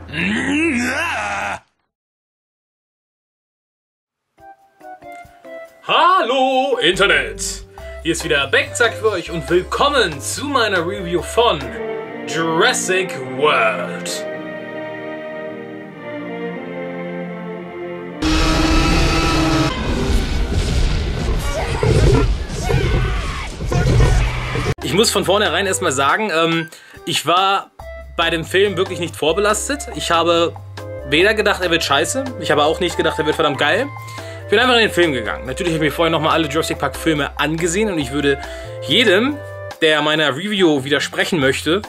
Hallo Internet! Hier ist wieder Backzack für euch und willkommen zu meiner Review von Jurassic World. Ich muss von vornherein erstmal sagen, ich war bei dem Film wirklich nicht vorbelastet. Ich habe weder gedacht, er wird scheiße, ich habe auch nicht gedacht, er wird verdammt geil. Ich bin einfach in den Film gegangen. Natürlich habe ich mir vorher nochmal alle Jurassic Park Filme angesehen und ich würde jedem, der meiner Review widersprechen möchte,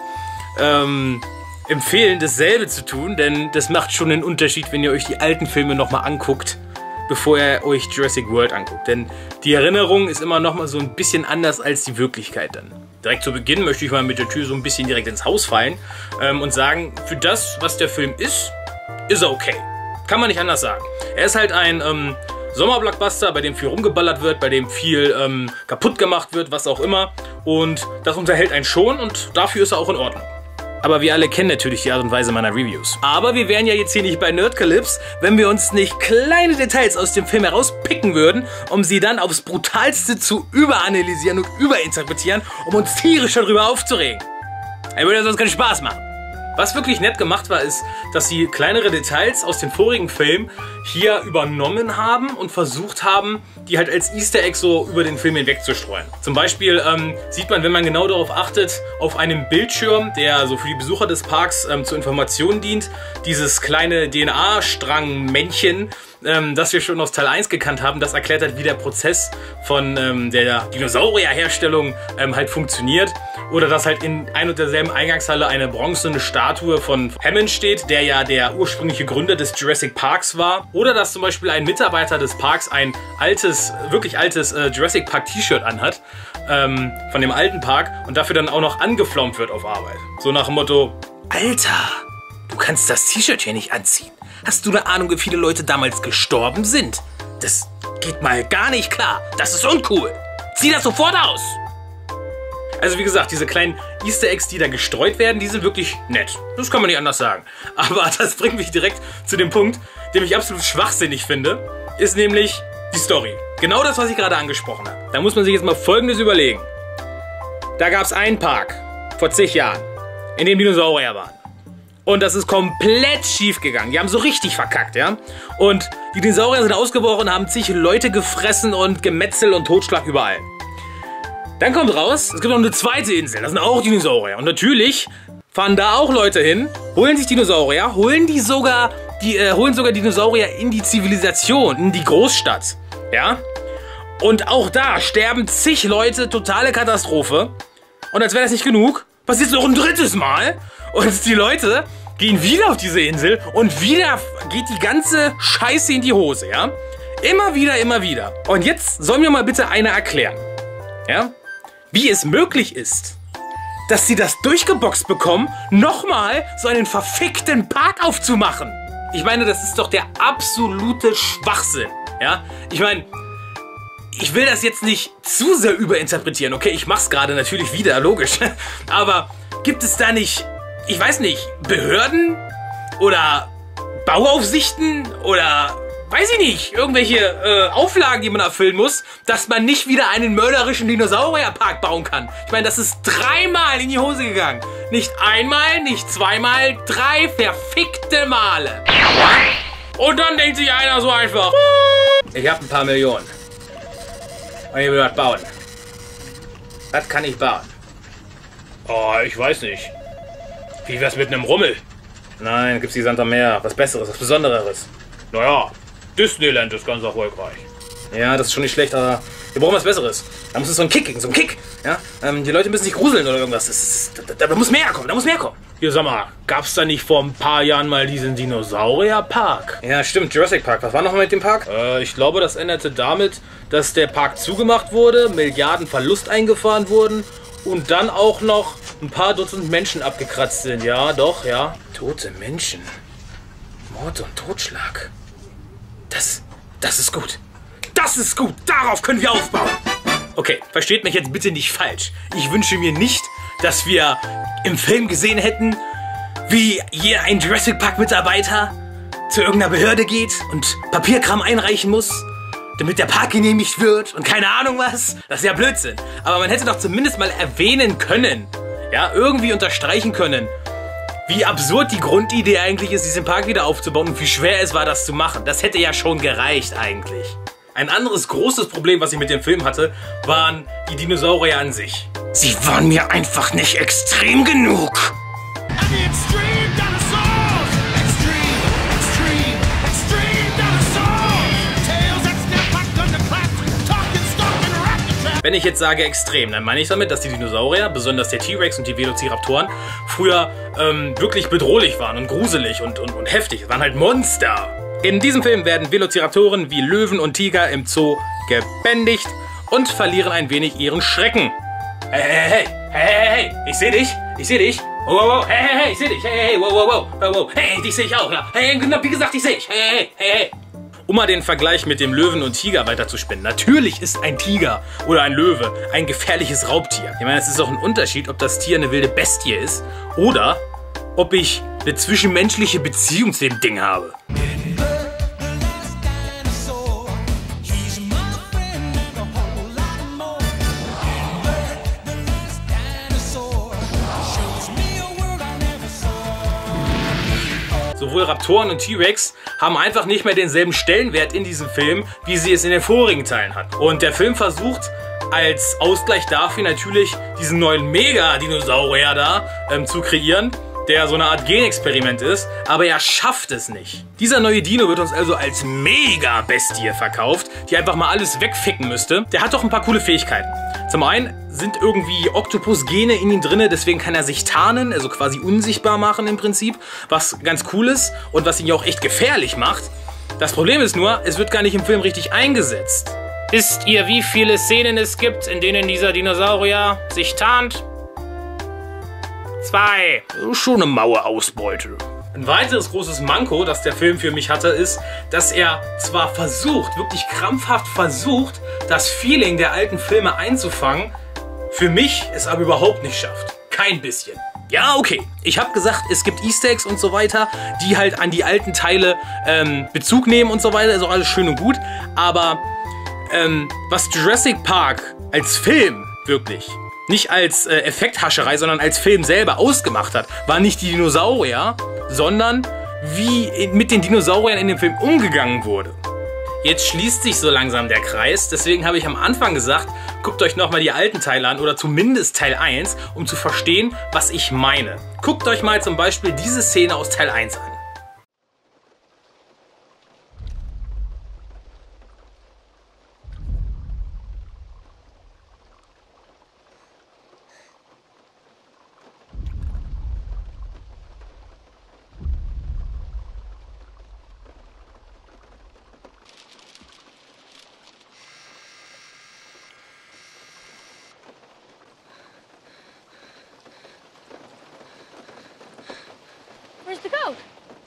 empfehlen, dasselbe zu tun, denn das macht schon einen Unterschied, wenn ihr euch die alten Filme nochmal anguckt, bevor ihr euch Jurassic World anguckt. Denn die Erinnerung ist immer nochmal so ein bisschen anders als die Wirklichkeit dann. Direkt zu Beginn möchte ich mal mit der Tür so ein bisschen direkt ins Haus fallen und sagen, für das, was der Film ist er okay. Kann man nicht anders sagen. Er ist halt ein Sommerblockbuster, bei dem viel rumgeballert wird, bei dem viel kaputt gemacht wird, was auch immer. Und das unterhält einen schon und dafür ist er auch in Ordnung. Aber wir alle kennen natürlich die Art und Weise meiner Reviews. Aber wir wären ja jetzt hier nicht bei Nerdcalypse, wenn wir uns nicht kleine Details aus dem Film herauspicken würden, um sie dann aufs Brutalste zu überanalysieren und überinterpretieren, um uns tierisch darüber aufzuregen. Er würde sonst keinen Spaß machen. Was wirklich nett gemacht war, ist, dass sie kleinere Details aus den vorigen Filmen hier übernommen haben und versucht haben, die halt als Easter Egg so über den Film hinweg zu streuen. Zum Beispiel sieht man, wenn man genau darauf achtet, auf einem Bildschirm, der so für die Besucher des Parks zur Information dient, dieses kleine DNA-Strang-Männchen, das wir schon aus Teil 1 gekannt haben, das erklärt halt, wie der Prozess von der Dinosaurierherstellung halt funktioniert. Oder dass halt in ein und derselben Eingangshalle eine bronzene Statue von Hammond steht, der ja der ursprüngliche Gründer des Jurassic Parks war. Oder dass zum Beispiel ein Mitarbeiter des Parks ein altes, wirklich altes Jurassic Park T-Shirt anhat, von dem alten Park, und dafür dann auch noch angeflaumt wird auf Arbeit. So nach dem Motto: Alter, du kannst das T-Shirt hier nicht anziehen. Hast du eine Ahnung, wie viele Leute damals gestorben sind? Das geht mal gar nicht klar. Das ist uncool. Zieh das sofort aus. Also wie gesagt, diese kleinen Easter Eggs, die da gestreut werden, die sind wirklich nett. Das kann man nicht anders sagen. Aber das bringt mich direkt zu dem Punkt, den ich absolut schwachsinnig finde, ist nämlich die Story. Genau das, was ich gerade angesprochen habe. Da muss man sich jetzt mal Folgendes überlegen. Da gab es einen Park vor zig Jahren, in dem Dinosaurier waren. Und das ist komplett schief gegangen. Die haben so richtig verkackt, ja. Und die Dinosaurier sind ausgebrochen, haben zig Leute gefressen und Gemetzel und Totschlag überall. Dann kommt raus, es gibt noch eine zweite Insel, das sind auch Dinosaurier. Und natürlich fahren da auch Leute hin, holen sich Dinosaurier, holen sogar Dinosaurier in die Zivilisation, in die Großstadt. Ja? Und auch da sterben zig Leute, totale Katastrophe. Und als wäre das nicht genug, passiert es noch ein drittes Mal. Und die Leute gehen wieder auf diese Insel und wieder geht die ganze Scheiße in die Hose, ja? Immer wieder, immer wieder. Und jetzt soll mir mal bitte einer erklären, ja? Wie es möglich ist, dass sie das durchgeboxt bekommen, nochmal so einen verfickten Park aufzumachen. Ich meine, das ist doch der absolute Schwachsinn, ja? Ich meine, ich will das jetzt nicht zu sehr überinterpretieren, okay? Ich mach's gerade natürlich wieder, logisch. Aber gibt es da nicht, ich weiß nicht, Behörden oder Bauaufsichten oder weiß ich nicht, irgendwelche Auflagen, die man erfüllen muss, dass man nicht wieder einen mörderischen Dinosaurierpark bauen kann? Ich meine, das ist 3-mal in die Hose gegangen. Nicht einmal, nicht zweimal, 3 verfickte Male. Und dann denkt sich einer so einfach: Ich habe ein paar Millionen. Und ich will was bauen. Was kann ich bauen? Oh, ich weiß nicht. Wie wär's mit einem Rummel? Nein, gibt's die Santa Meer. Was Besseres, was Besondereres. Naja, Disneyland ist ganz erfolgreich. Ja, das ist schon nicht schlecht, aber wir brauchen was Besseres. Da muss es so ein Kick geben, so ein Kick. Ja? Die Leute müssen sich gruseln oder irgendwas. Da muss mehr kommen, da muss mehr kommen. Hier, sag mal, gab's da nicht vor ein paar Jahren mal diesen Dinosaurierpark? Ja, stimmt, Jurassic Park. Was war noch mal mit dem Park? Ich glaube, das endete damit, dass der Park zugemacht wurde, Milliarden Verlust eingefahren wurden und dann auch noch ein paar Dutzend Menschen abgekratzt sind. Ja, doch, ja. Tote Menschen. Mord und Totschlag. Das ist gut. Das ist gut. Darauf können wir aufbauen. Okay, versteht mich jetzt bitte nicht falsch. Ich wünsche mir nicht, dass wir im Film gesehen hätten, wie ein Jurassic Park Mitarbeiter zu irgendeiner Behörde geht und Papierkram einreichen muss, damit der Park genehmigt wird und keine Ahnung was. Das ist ja Blödsinn. Aber man hätte doch zumindest mal erwähnen können, ja, irgendwie unterstreichen können, wie absurd die Grundidee eigentlich ist, diesen Park wieder aufzubauen und wie schwer es war, das zu machen. Das hätte ja schon gereicht eigentlich. Ein anderes großes Problem, was ich mit dem Film hatte, waren die Dinosaurier an sich. Sie waren mir einfach nicht extrem genug. Wenn ich jetzt sage extrem, dann meine ich damit, dass die Dinosaurier, besonders der T-Rex und die Velociraptoren, früher wirklich bedrohlich waren und gruselig und heftig. Es waren halt Monster. In diesem Film werden Velociraptoren wie Löwen und Tiger im Zoo gebändigt und verlieren ein wenig ihren Schrecken. Hey, ich seh dich, wow, hey, ich seh dich, hey, wow, hey, dich sehe ich auch, ja, hey, wie gesagt, ich sehe dich, hey. Um mal den Vergleich mit dem Löwen und Tiger weiterzuspinnen. Natürlich ist ein Tiger oder ein Löwe ein gefährliches Raubtier. Ich meine, es ist auch ein Unterschied, ob das Tier eine wilde Bestie ist oder ob ich eine zwischenmenschliche Beziehung zu dem Ding habe. Sowohl Raptoren und T-Rex haben einfach nicht mehr denselben Stellenwert in diesem Film, wie sie es in den vorigen Teilen hatten. Und der Film versucht als Ausgleich dafür natürlich diesen neuen Mega-Dinosaurier da zu kreieren, der so eine Art Genexperiment ist, aber er schafft es nicht. Dieser neue Dino wird uns also als Mega-Bestie verkauft, die einfach mal alles wegficken müsste. Der hat doch ein paar coole Fähigkeiten. Zum einen sind irgendwie Oktopus-Gene in ihm drin, deswegen kann er sich tarnen, also quasi unsichtbar machen im Prinzip, was ganz cool ist und was ihn ja auch echt gefährlich macht. Das Problem ist nur, es wird gar nicht im Film richtig eingesetzt. Wisst ihr, wie viele Szenen es gibt, in denen dieser Dinosaurier sich tarnt? 2. Schon eine maue Ausbeute. Ein weiteres großes Manko, das der Film für mich hatte, ist, dass er zwar versucht, wirklich krampfhaft versucht, das Feeling der alten Filme einzufangen, für mich es aber überhaupt nicht schafft. Kein bisschen. Ja, okay. Ich habe gesagt, es gibt Easter Eggs und so weiter, die halt an die alten Teile Bezug nehmen und so weiter. Ist auch alles schön und gut. Aber was Jurassic Park als Film wirklich, nicht als Effekthascherei, sondern als Film selber ausgemacht hat, war nicht die Dinosaurier, sondern wie mit den Dinosauriern in dem Film umgegangen wurde. Jetzt schließt sich so langsam der Kreis, deswegen habe ich am Anfang gesagt, guckt euch nochmal die alten Teile an oder zumindest Teil 1, um zu verstehen, was ich meine. Guckt euch mal zum Beispiel diese Szene aus Teil 1 an. Where's the goat?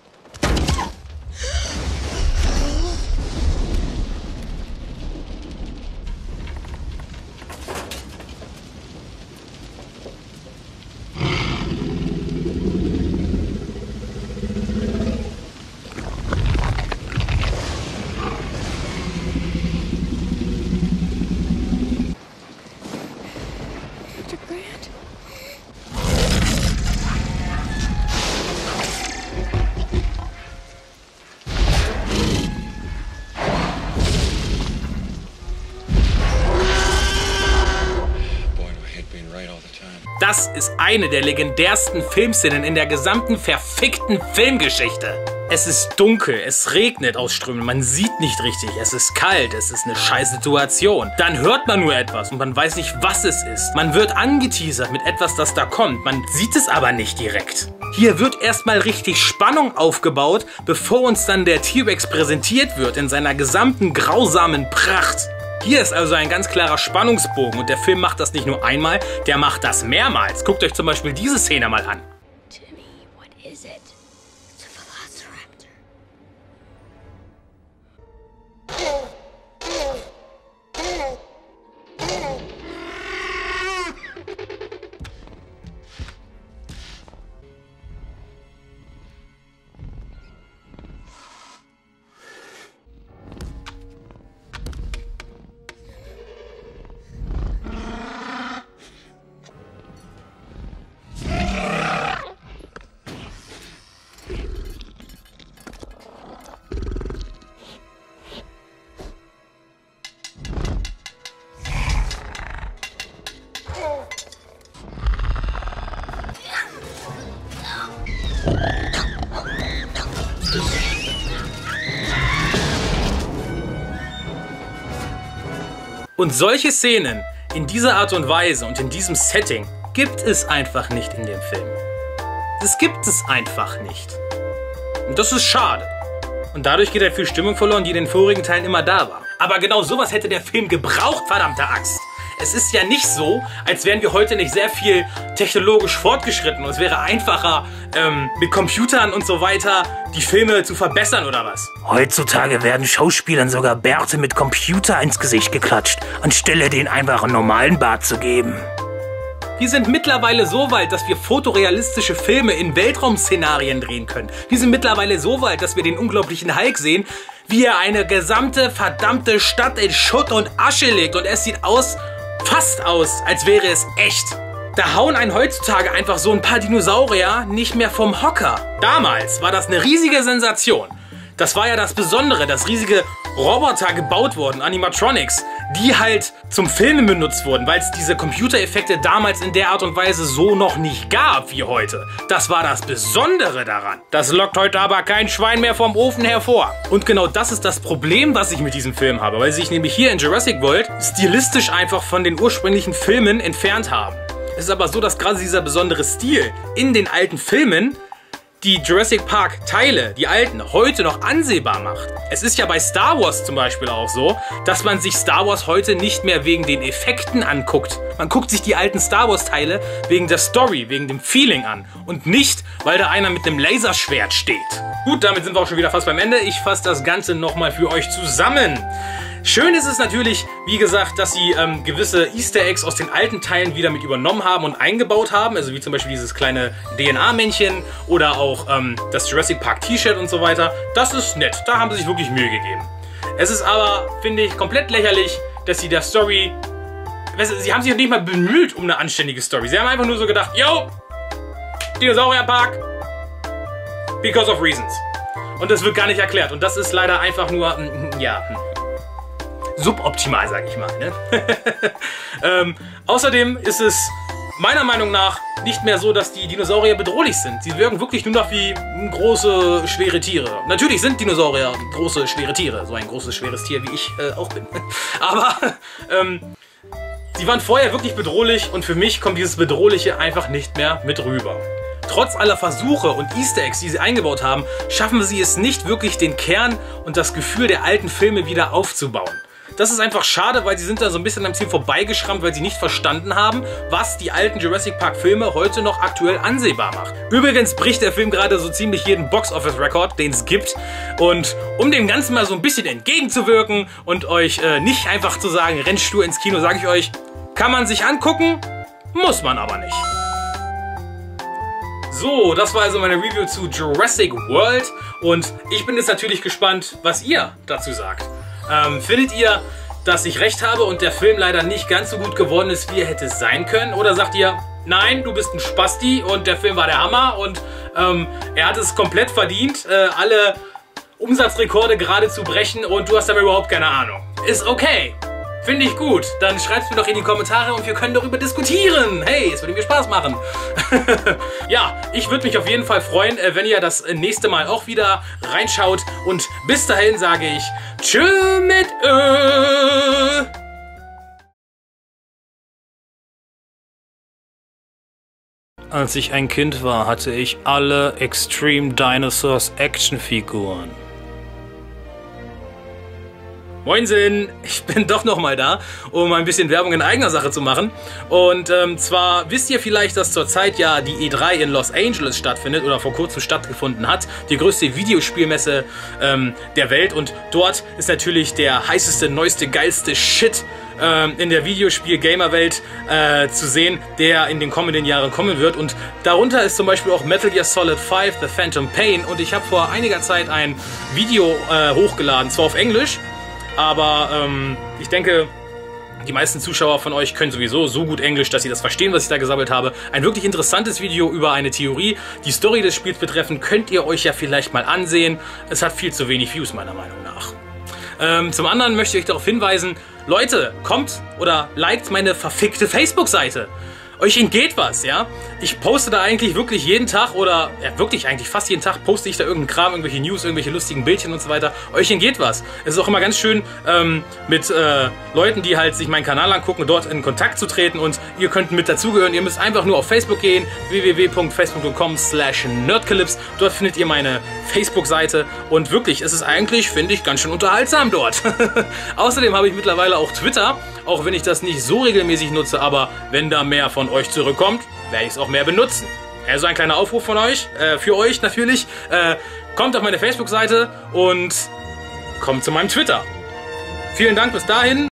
Dr. Grant? Das ist eine der legendärsten Filmszenen in der gesamten verfickten Filmgeschichte. Es ist dunkel, es regnet aus Strömen, man sieht nicht richtig, es ist kalt, es ist eine scheiß Situation. Dann hört man nur etwas und man weiß nicht, was es ist. Man wird angeteasert mit etwas, das da kommt, man sieht es aber nicht direkt. Hier wird erstmal richtig Spannung aufgebaut, bevor uns dann der T-Rex präsentiert wird in seiner gesamten grausamen Pracht. Hier ist also ein ganz klarer Spannungsbogen und der Film macht das nicht nur einmal, der macht das mehrmals. Guckt euch zum Beispiel diese Szene mal an. Jimmy, what is it? It's a velociraptor. Und solche Szenen in dieser Art und Weise und in diesem Setting gibt es einfach nicht in dem Film. Das gibt es einfach nicht. Und das ist schade. Und dadurch geht halt viel Stimmung verloren, die in den vorigen Teilen immer da war. Aber genau sowas hätte der Film gebraucht, verdammte Axt. Es ist ja nicht so, als wären wir heute nicht sehr viel technologisch fortgeschritten und es wäre einfacher, mit Computern und so weiter die Filme zu verbessern oder was. Heutzutage werden Schauspielern sogar Bärte mit Computer ins Gesicht geklatscht, anstelle denen einfach einen normalen Bart zu geben. Wir sind mittlerweile so weit, dass wir fotorealistische Filme in Weltraum-Szenarien drehen können. Wir sind mittlerweile so weit, dass wir den unglaublichen Hulk sehen, wie er eine gesamte verdammte Stadt in Schutt und Asche legt und es sieht fast aus, als wäre es echt. Da hauen einen heutzutage einfach so ein paar Dinosaurier nicht mehr vom Hocker. Damals war das eine riesige Sensation. Das war ja das Besondere, dass riesige Roboter gebaut wurden, Animatronics, die halt zum Filmen benutzt wurden, weil es diese Computereffekte damals in der Art und Weise so noch nicht gab wie heute. Das war das Besondere daran. Das lockt heute aber kein Schwein mehr vom Ofen hervor. Und genau das ist das Problem, was ich mit diesem Film habe, weil sie sich nämlich hier in Jurassic World stilistisch einfach von den ursprünglichen Filmen entfernt haben. Es ist aber so, dass gerade dieser besondere Stil in den alten Filmen die Jurassic Park Teile, die alten, heute noch ansehbar macht. Es ist ja bei Star Wars zum Beispiel auch so, dass man sich Star Wars heute nicht mehr wegen den Effekten anguckt. Man guckt sich die alten Star Wars Teile wegen der Story, wegen dem Feeling an und nicht, weil da einer mit einem Laserschwert steht. Gut, damit sind wir auch schon wieder fast beim Ende. Ich fasse das Ganze nochmal für euch zusammen. Schön ist es natürlich, wie gesagt, dass sie gewisse Easter Eggs aus den alten Teilen wieder mit übernommen haben und eingebaut haben. Also wie zum Beispiel dieses kleine DNA-Männchen oder auch das Jurassic Park T-Shirt und so weiter. Das ist nett, da haben sie sich wirklich Mühe gegeben. Es ist aber, finde ich, komplett lächerlich, dass sie der Story... Sie haben sich nicht mal bemüht um eine anständige Story. Sie haben einfach nur so gedacht, yo, Dinosaurierpark, because of reasons. Und das wird gar nicht erklärt. Und das ist leider einfach nur, ja... suboptimal, sag ich mal. Ne? Außerdem ist es meiner Meinung nach nicht mehr so, dass die Dinosaurier bedrohlich sind. Sie wirken wirklich nur noch wie große, schwere Tiere. Natürlich sind Dinosaurier große, schwere Tiere. So ein großes, schweres Tier, wie ich auch bin. Aber sie waren vorher wirklich bedrohlich und für mich kommt dieses Bedrohliche einfach nicht mehr mit rüber. Trotz aller Versuche und Easter Eggs, die sie eingebaut haben, schaffen sie es nicht wirklich, den Kern und das Gefühl der alten Filme wieder aufzubauen. Das ist einfach schade, weil sie sind da so ein bisschen am Ziel vorbeigeschrammt, weil sie nicht verstanden haben, was die alten Jurassic Park Filme heute noch aktuell ansehbar macht. Übrigens bricht der Film gerade so ziemlich jeden Box-Office-Rekord, den es gibt. Und um dem Ganzen mal so ein bisschen entgegenzuwirken und euch nicht einfach zu sagen, rennt stur ins Kino, sage ich euch, kann man sich angucken, muss man aber nicht. So, das war also meine Review zu Jurassic World und ich bin jetzt natürlich gespannt, was ihr dazu sagt. Findet ihr, dass ich recht habe und der Film leider nicht ganz so gut geworden ist, wie er hätte sein können? Oder sagt ihr, nein, du bist ein Spasti und der Film war der Hammer und er hat es komplett verdient, alle Umsatzrekorde gerade zu brechen und du hast aber überhaupt keine Ahnung? Ist okay. Finde ich gut. Dann schreibt es mir doch in die Kommentare und wir können darüber diskutieren. Hey, es würde mir Spaß machen. Ja, ich würde mich auf jeden Fall freuen, wenn ihr das nächste Mal auch wieder reinschaut. Und bis dahin sage ich tschö mit Ö. Als ich ein Kind war, hatte ich alle Extreme Dinosaurs Actionfiguren. Moinsen, ich bin doch nochmal da, um ein bisschen Werbung in eigener Sache zu machen. Und zwar wisst ihr vielleicht, dass zurzeit ja die E3 in Los Angeles stattfindet oder vor kurzem stattgefunden hat. Die größte Videospielmesse der Welt. Und dort ist natürlich der heißeste, neueste, geilste Shit in der Videospiel-Gamer-Welt zu sehen, der in den kommenden Jahren kommen wird. Und darunter ist zum Beispiel auch Metal Gear Solid 5, The Phantom Pain. Und ich habe vor einiger Zeit ein Video hochgeladen, zwar auf Englisch, aber ich denke, die meisten Zuschauer von euch können sowieso so gut Englisch, dass sie das verstehen, was ich da gesammelt habe. Ein wirklich interessantes Video über eine Theorie. Die Story des Spiels betreffend könnt ihr euch ja vielleicht mal ansehen. Es hat viel zu wenig Views, meiner Meinung nach. Zum anderen möchte ich euch darauf hinweisen, Leute, kommt oder liked meine verfickte Facebook-Seite. euch entgeht was, ja. Ich poste da eigentlich wirklich jeden Tag oder, ja, wirklich eigentlich fast jeden Tag poste ich da irgendeinen Kram, irgendwelche News, irgendwelche lustigen Bildchen und so weiter. Euch entgeht was. Es ist auch immer ganz schön, mit Leuten, die halt sich meinen Kanal angucken, dort in Kontakt zu treten und ihr könnt mit dazugehören. Ihr müsst einfach nur auf Facebook gehen, www.facebook.com/nerdcalypse. Dort findet ihr meine Facebook-Seite und wirklich, es ist eigentlich, finde ich, ganz schön unterhaltsam dort. Außerdem habe ich mittlerweile auch Twitter, auch wenn ich das nicht so regelmäßig nutze, aber wenn da mehr von euch zurückkommt, werde ich es auch mehr benutzen. Also ein kleiner Aufruf von euch, für euch natürlich. Kommt auf meine Facebook-Seite und kommt zu meinem Twitter. Vielen Dank bis dahin.